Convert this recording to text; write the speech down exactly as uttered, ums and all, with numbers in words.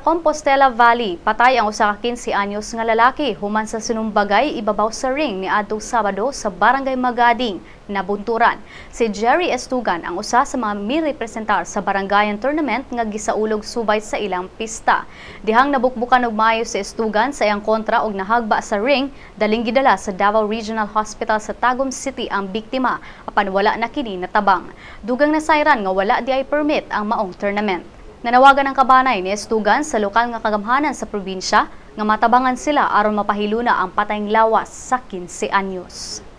Compostela Valley, patay ang usa ka kinse anyos nga lalaki human sa sinumbagay ibabaw sa ring niadtong Sabado sa Barangay Magading, Nabunturan. Si Jerry Estugan ang usa sa mga mirepresentar sa barangayan tournament nga gisaulog subay sa ilang pista. Dihang nabukbukan og maayo si Estugan sa iyang kontra og nahagba sa ring, daling gidala sa Davao Regional Hospital sa Tagum City ang biktima apan wala na kini natabang. Dugang nasayran nga wala di ay permit ang maong tournament. Nanawagan ang kabanay ni Estugan sa lokal nga kagamhanan sa probinsya nga matabangan sila aron mapahiluna ang patayng lawas sa kinse anyos.